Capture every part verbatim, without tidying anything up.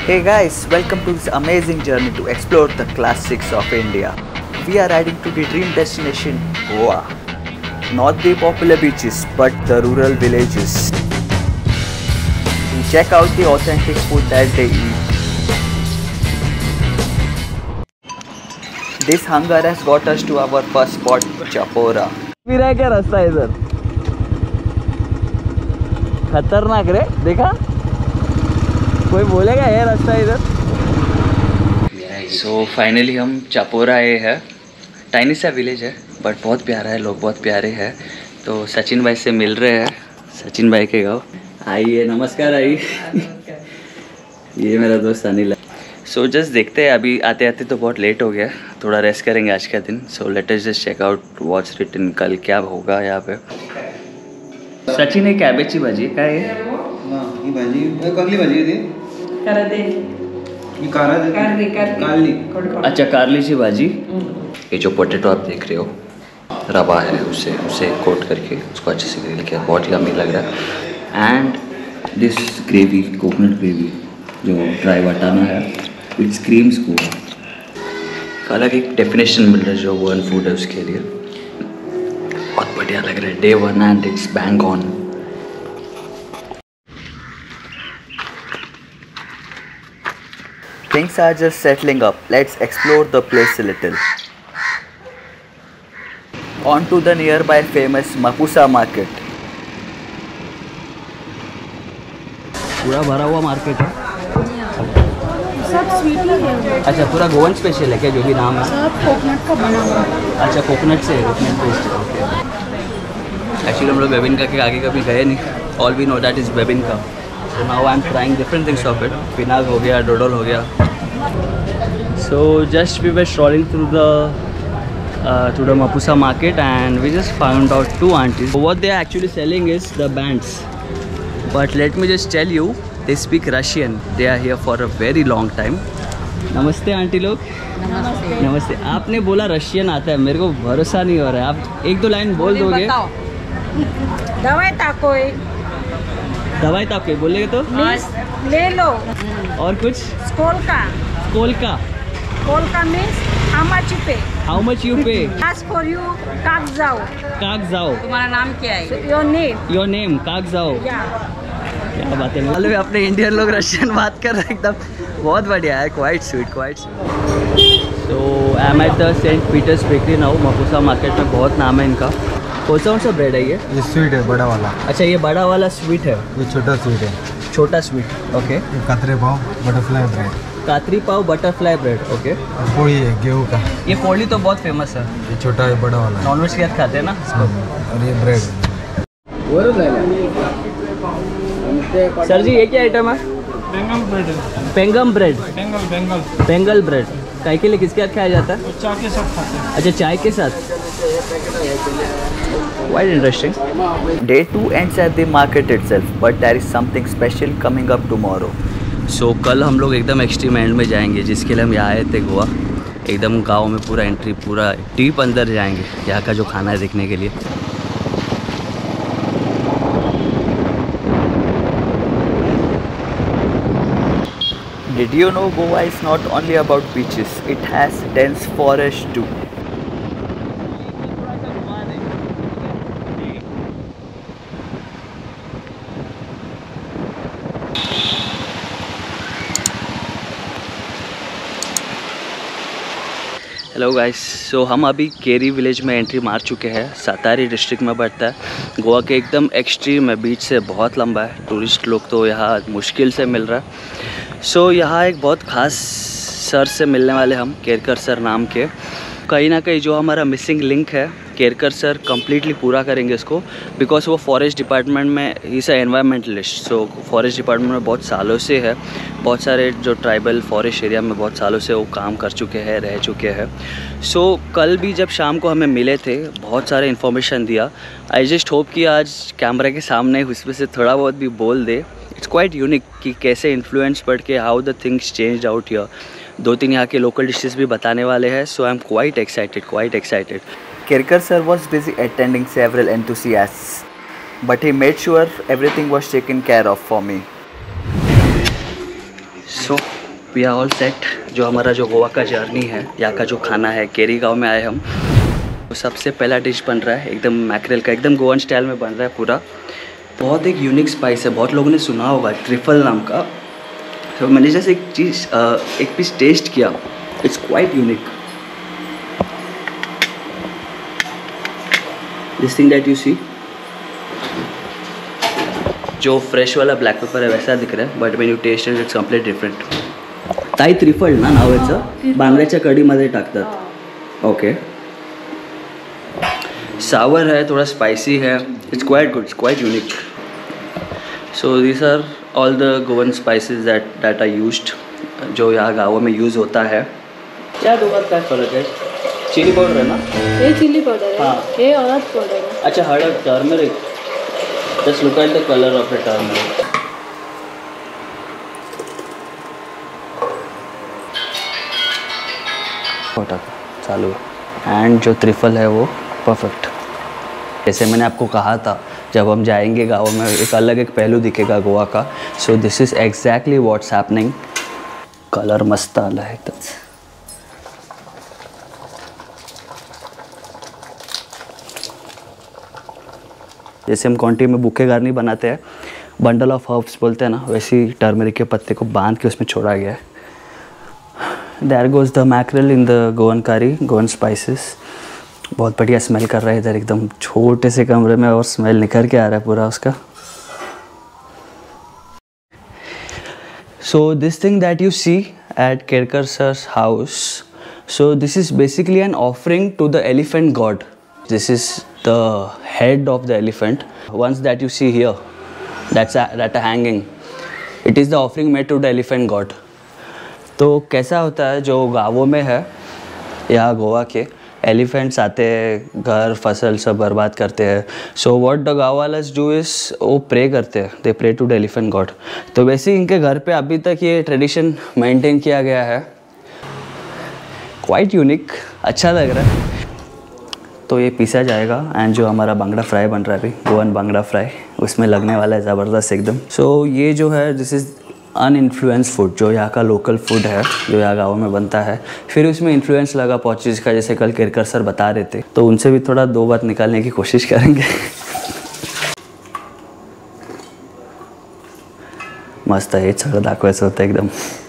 Hey guys, welcome to this amazing journey to explore the classics of India. We are riding to the dream destination, Goa. Not the popular beaches, but the rural villages. We check out the authentic food that they eat. This hunger has got us to our first spot, Chapora. फिर है क्या रास्ता इधर? खतरनाक रे, देखा? कोई बोलेगा ये रास्ता इधर? सो फाइनली हम चापोरा आए हैं। टाइनी सा विलेज है बट बहुत प्यारा है, लोग बहुत प्यारे हैं। तो सचिन भाई से मिल रहे हैं, सचिन भाई के गाँव। आइए, नमस्कार आई। ये मेरा दोस्त अनिल है। सो जस्ट देखते हैं, अभी आते आते तो बहुत लेट हो गया, थोड़ा रेस्ट करेंगे आज का दिन। So let us just check out what's written, कल क्या होगा यहाँ पे। सचिन एक कॅबेजची भाजी काय आहे? ही भाजी कसली भाजी आहे ती? करदे ही कारा कारली कारली अच्छा, कारलीची भाजी। ये जो पोटैटो आप देख रहे हो, रवा है, उसे उसे कोट करके उसको अच्छे से ग्रिल किया, बहुत यम्मी लग रहा है। And this gravy, coconut gravy जो ड्राई वटाना है, विच क्रीम्स को अलग एक डेफिनेशन मिल रहा है जो वन फूड है उसके लिए। बहुत बढ़िया लग रहा है, day one and it's bang on. Things are just settling up. Let's explore the place a little. On to the nearby famous Mapusa market. पूरा भरा हुआ मार्केट है। सब स्वीट ही है। अच्छा, पूरा गोवन स्पेशल है क्या, जो भी नाम है? सब कोकोनट का बना हुआ है। अच्छा, कोकोनट से, कोकोनट पेस्ट। ओके। एक्चुअली हम लोग बेबिनका के आगे कभी गए नहीं। All we know that is bebinca. So now I'm trying different things of it. Pinag हो गया, डोडल हो गया. So just we were strolling through the uh, through the Mapusa market and we just found out two aunties. What they are actually selling is the bands. But let me just tell you, they speak Russian. They are here for a very long time. नमस्ते aunty लोग। नमस्ते। नमस्ते। आपने बोला Russian आता है, मेरे को भरोसा नहीं हो रहा है। आप एक दो लाइन बोल दोगे? दवाई ताको दवाई तो आपके बोलेगे तो ले लो। और कुछ? स्कोल का कोल का स्कोल का means how much you pay. How much you pay? Ask for you काग जाओ। काग जाओ। तुम्हारा नाम क्या है? Your name. योर नेम काग जाओ। या क्या बात है, मालूम है अपने इंडियन लोग रशियन बात कर रहे हैं, एकदम बहुत बढ़िया है। Quite sweet, quite sweet. So I am at the Saint Peter's Bakery now. Mapusa market में बहुत नाम है इनका। कौन सा कौन सा ब्रेड है ये? ये स्वीट है, बड़ा वाला। अच्छा, ये बड़ा वाला स्वीट है, ये छोटा स्वीट है। छोटा स्वीट। ओके। ये कातरे पाव बटरफ्लाई ब्रेड। कातरी पाव बटरफ्लाई ब्रेड। ओके। पोड़ी है गेहूँ का। ये पोड़ी तो बहुत फेमस है। ये छोटा है, बड़ा वाला है। नॉनवेज के साथ खाते हैं ना इसको। और ये ब्रेड। सर जी, ये क्या आइटम है? Bangle bread. पेंगम bread. Bangle bangle bangle bread काय के लिए किसके साथ खाया जाता है? चाय के साथ खाते हैं। अच्छा, चाय के साथ। Quite interesting. Day two ends at the market itself, but there is something special coming up tomorrow. So so, कल हम लोग एकदम एक्सट्रीम एंड में जाएंगे, जिसके लिए हम यहाँ आए थे गोवा। एकदम गांव में पूरा एंट्री, पूरा डीप अंदर जाएंगे यहाँ का जो खाना है देखने के लिए। Did you know Goa is not only about beaches, it has dense forest too. Hello guys, so हम अभी केरी विलेज में एंट्री मार चुके हैं। सातारी डिस्ट्रिक्ट में पड़ता है, गोवा के एकदम एक्सट्रीम है, बीच से बहुत लंबा है। टूरिस्ट लोग तो यहाँ मुश्किल से मिल रहा है। सो so, यहाँ एक बहुत ख़ास सर से मिलने वाले हम, केरकर सर नाम के। कहीं ना कहीं जो हमारा मिसिंग लिंक है, केरकर सर कम्प्लीटली पूरा करेंगे इसको, बिकॉज वो फॉरेस्ट डिपार्टमेंट में ही से एनवायरमेंटलिस्ट। सो फॉरेस्ट डिपार्टमेंट में बहुत सालों से है, बहुत सारे जो ट्राइबल फॉरेस्ट एरिया में बहुत सालों से वो काम कर चुके हैं, रह चुके हैं। सो so, कल भी जब शाम को हमें मिले थे, बहुत सारे इन्फॉर्मेशन दिया। आई जस्ट होप कि आज कैमरा के सामने उसमें से थोड़ा बहुत भी बोल दे। इट्स क्वाइट यूनिक कि कैसे इन्फ्लुएंस पढ़ के how the things change out here. दो तीन यहाँ के लोकल डिशेस भी बताने वाले हैं। So I am quite excited, quite excited. Kerkar sir was busy attending several enthusiasts, but he made sure everything was taken care of for me. So we are all set. जो हमारा जो गोवा का journey है, यहाँ का जो खाना है, केरी गांव में आए हम। तो सबसे पहला डिश बन रहा है एकदम मैक्रेल का, एकदम गोवन स्टाइल में बन रहा है पूरा। बहुत एक यूनिक स्पाइस है, बहुत लोगों ने सुना होगा, ट्रिफल नाम का। तो मैंने जैसे एक चीज़ एक पीस टेस्ट किया, it's quite unique. This thing that you see, जो फ्रेश वाला ब्लॅक पेपर आहे वैसा दिख रहा है, but when you taste it it's complete different. ताई त्रिफल ना नावाचं, बांगड्याच्या कढीमध्ये टाकतात। ओके, सावर है, थोड़ा स्पाइसी है, it's quite good, it's quite unique. So this are all the Goan spices that that are used, जो यहाँ गाँवों में यूज़ होता है। क्या दोघात काय फरक है? चिली पाउडर है ना? ये चिली पाउडर है, हाँ। ये हळद पाउडर है। अच्छा, हळद, turmeric. Just look at the colour of the turmeric. चालू है। एंड जो त्रिफल है वो परफेक्ट। जैसे मैंने आपको कहा था, जब हम जाएंगे गाँव में एक अलग एक पहलू दिखेगा गोवा का। So this is exactly what's happening. Colour मस्त आला है एकदम। जैसे हम क्वांटी में बुके गार्नी बनाते हैं, बंडल ऑफ हर्ब्स बोलते हैं ना, वैसी टर्मरिक के पत्ते को बांध के उसमें छोड़ा गया है। There goes the mackerel in the Goan कारी, गोवन स्पाइसेस। बहुत बढ़िया स्मेल कर रहा है इधर, एकदम छोटे से कमरे में, और स्मेल निकल के आ रहा है पूरा उसका। So this thing that you see at Kerkar sir's house, so this is basically an offering to the elephant god. This is the head of the elephant. Ones that you see here, that's a, that are hanging. It is the offering made to the elephant god. तो कैसा होता है, जो गाँवों में है यहाँ गोवा के, एलिफेंट्स आते हैं, घर फसल सब बर्बाद करते हैं। सो व्हाट द गाँव वालास डू इज़, वो प्रे करते हैं, they pray to the elephant god. तो वैसे ही इनके घर पे अभी तक ये ट्रेडिशन मेंटेन किया गया है। क्वाइट यूनिक, अच्छा लग रहा है। तो ये पीसा जाएगा, एंड जो हमारा बांगड़ा फ्राई बन रहा है अभी, गोवन बांगड़ा फ्राई, उसमें लगने वाला है ज़बरदस्त एकदम। सो so, ये जो है दिस इज़ अनइन्फ्लुएंस फूड, जो यहाँ का लोकल फूड है, जो यहाँ गाँव में बनता है। फिर उसमें इन्फ्लुएंस लगा पोर्चुगीज़ का, जैसे कल केरकर सर बता रहे थे, तो उनसे भी थोड़ा दो बात निकालने की कोशिश करेंगे। मस्त आहे, सगळं दाखवायचं होतं एकदम।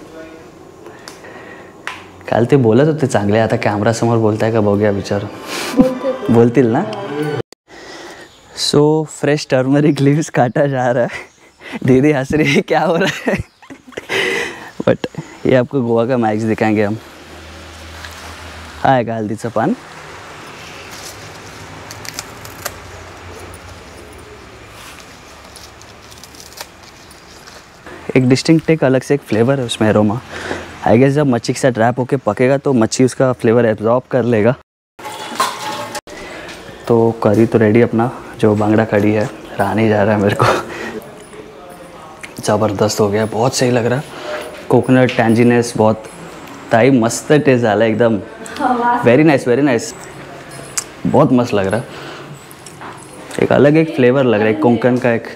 काल ते बोलत होते चांगले, आता कॅमेरासमोर बोलताय का बघूया, विचारू। बोलतील ना। सो फ्रेश टर्मरिक लीव्स काटा जा रहा है। दीदी हंस रही है, क्या हो रहा है? बट ये आपको गोवा का मैक्स दिखाएंगे हम। आएगा हल्दीचं पान। एक डिस्टिंक्ट, एक अलग से एक फ्लेवर है उसमें, एरोमा। आई गेस जब मच्छी के साथ रैप होके पकेगा तो मच्छी उसका फ्लेवर एब्जॉर्ब कर लेगा। तो करी तो रेडी, अपना जो बांगड़ा कड़ी है, रहा नहीं जा रहा है मेरे को। ज़बरदस्त हो गया, बहुत सही लग रहा है। कोकोनट टैंजीनेस बहुत, ताई मस्त टेस्ट आला एकदम। वेरी नाइस, वेरी नाइस, बहुत मस्त लग रहा है। एक अलग एक फ्लेवर लग रहा है, कोंकण का एक।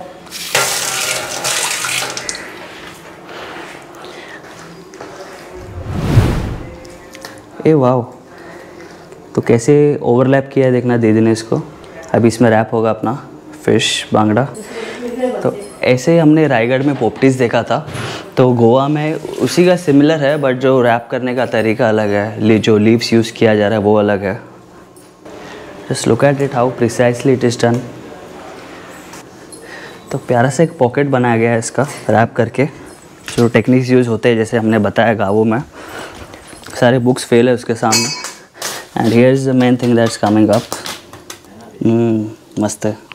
ए वाओ, तो कैसे ओवरलैप किया है देखना दीदी ने इसको। अभी इसमें रैप होगा अपना फिश बांगड़ा। तो ऐसे ही हमने रायगढ़ में पोपटीज देखा था, तो गोवा में उसी का सिमिलर है, बट जो रैप करने का तरीका अलग है, जो लीव्स यूज़ किया जा रहा है वो अलग है। Just look at it how precisely it is done. तो प्यारा सा एक पॉकेट बनाया गया है इसका रैप करके, जो टेक्निक्स यूज़ होते हैं जैसे हमने बताया गाँवों में। सारे बुक्स फेल है उसके सामने। And here is the main thing that's coming up. मस्त है।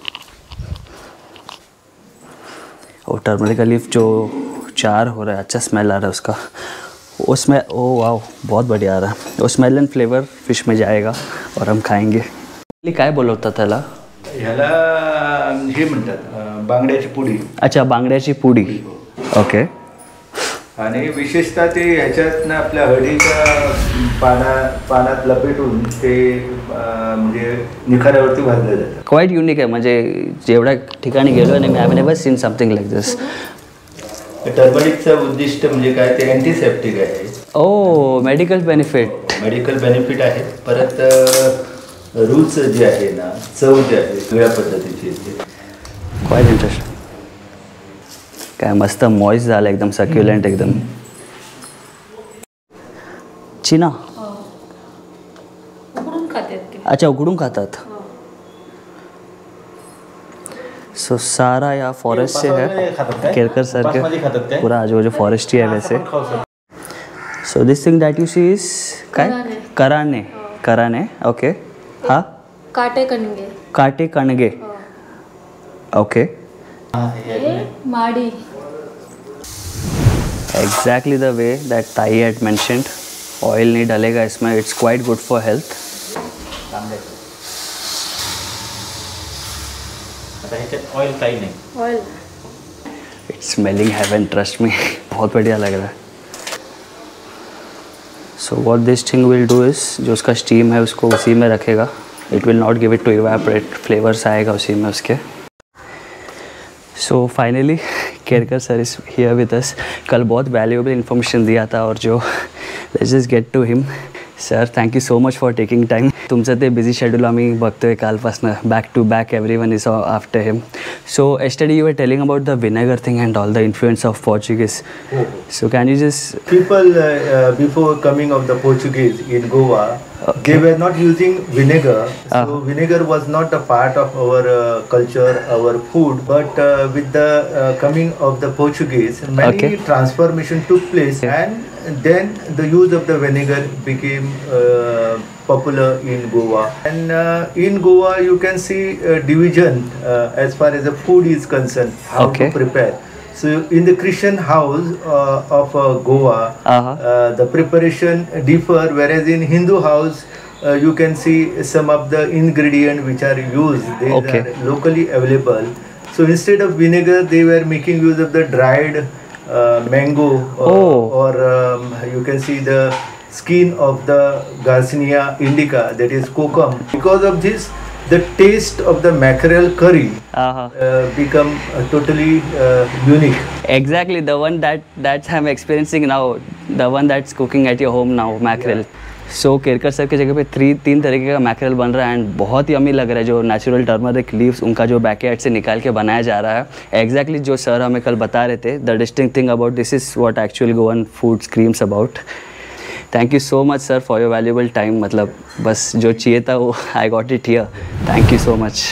और टर्मरिक का लीफ जो चार हो रहा है, अच्छा स्मेल आ रहा है उसका। वो स्मेल, ओ वाह, बहुत बढ़िया आ रहा है। वो स्मेल एंड फ्लेवर फिश में जाएगा और हम खाएंगे। काय बोलवता त्याला? ह्याला हे म्हणतात बांगड्याची पुडी। अच्छा, बांगड्याची पुडी, ओके। आणि विशेषतः ते ह्याच्यातनं आपल्या हळदीच्या पाना पानात लपेटून ते म्हणजे निखाऱ्यावरती भाजलं जातं। क्वाइट युनिक आहे, म्हणजे जेवढ्या ठिकाणी गेलो आणि I have never seen something like this. टर्मरिकचं उद्दिष्ट म्हणजे काय ते अँटीसेप्टिक आहे, ओ मेडिकल बेनिफिट. मेडिकल बेनिफिट आहे. परत रूच जे आहे ना, चव जे आहे वेगळ्या पद्धतीची येते. Quite interesting. काय मस्त मॉइस्ट झालं एकदम, सक्युलेंट एकदम. चिना उकडून खातात ते. अच्छा उकडून खातात. सो सारा या फॉरेस्ट से है, केरकर सर के पूरा आजू बाजू फॉरेस्ट ही है वैसे. So this thing that you see is काय कराने. कराने ओके. हा काटे कणगे. काटे कणगे ओके. हे माडी. एग्जैक्टली द वे दैट ताई हैड मेंशन्ड. ऑयल नहीं डलेगा इसमें, it's quite good for health. Oil काही नाही. Oil. It's smelling heaven, trust me. बहुत बढ़िया लग रहा है. So what this thing will do is, जो उसका स्टीम है उसको उसी में रखेगा. It will not give it to evaporate. Flavours आएगा उसी में उसके. So finally Kerkar sir is here with us. कल बहुत वैल्यूएबल इन्फॉर्मेशन दिया था और जो let's just get to him. Sir thank you so much for taking time. तुमचं ते बिझी शेड्यूल आम्ही बघतोय कालपासनं. Back to back every is after him. So yesterday you were telling about the vinegar thing and all the influence of Portuguese. So can you just. People uh, uh, before coming of the Portuguese in Goa, they were not using vinegar. So Ah. vinegar was not a part of our uh, culture, our food. But uh, with the uh, coming of the Portuguese, many Okay. transformation took place, and then the use of the vinegar became uh, popular in Goa. And uh, in Goa, you can see uh, division uh, as far as the food is concerned, how Okay. to prepare. So in the Christian house uh, of uh, Goa, Uh-huh. uh, the preparation differ, whereas in Hindu house uh, you can see some of the ingredients which are used. They Okay. are locally available. So instead of vinegar, they were making use of the dried uh, mango, or, Oh. or um, you can see the skin of the Garcinia indica, that is kokum. Because of this, the taste of the mackerel curry Uh-huh. uh, become uh, totally uh, unique. Exactly the one that that's I'm experiencing now, the one that's cooking at your home now, mackerel. So Kerkar sir की जगह पे three तीन तरीके का mackerel बन रहा है and बहुत यमी लग रहा है. जो नेचुरल टर्मरिक लीव्स उनका जो बैकयार्ड से निकाल के बनाया जा रहा है. एग्जैक्टली exactly जो सर हमें कल बता रहे थे, the distinct thing about this is what actually Goan food screams about. Thank you so much sir for your valuable time. मतलब बस जो चाहिए था वो I got it here. Thank you so much.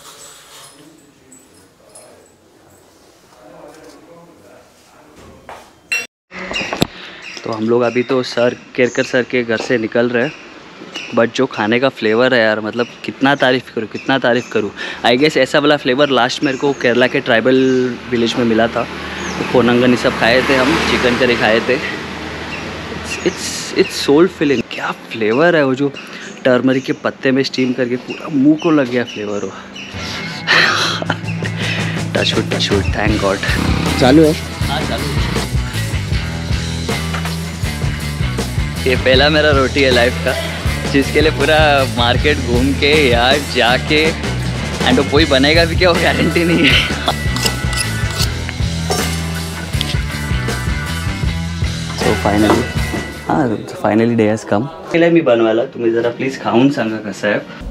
तो हम लोग अभी तो सर केरकर सर के घर से निकल रहे हैं. बट जो खाने का फ्लेवर है यार, मतलब कितना तारीफ़ करूँ कितना तारीफ़ करूँ. आई गेस ऐसा वाला फ्लेवर लास्ट मेरे को केरला के ट्राइबल विलेज में मिला था. तो पोनंगन ये सब खाए थे हम, चिकन करी खाए थे. It's it's soul filling. क्या फ्लेवर है वो, जो टर्मरिक के पत्ते में स्टीम करके पूरा मुंह को लग गया फ्लेवर वो. Touch wood touch wood, thank God. चालू है. हाँ चालू. ये पहला मेरा रोटी है लाइफ का, जिसके लिए पूरा मार्केट घूम के यार जाके, एंड वो कोई बनेगा भी क्या वो गारंटी नहीं है. सो फायनली हां फायनली डे हॅज कम. केलं मी बनवायला. तुम्ही जरा प्लीज खाऊन सांगा कसं आहे.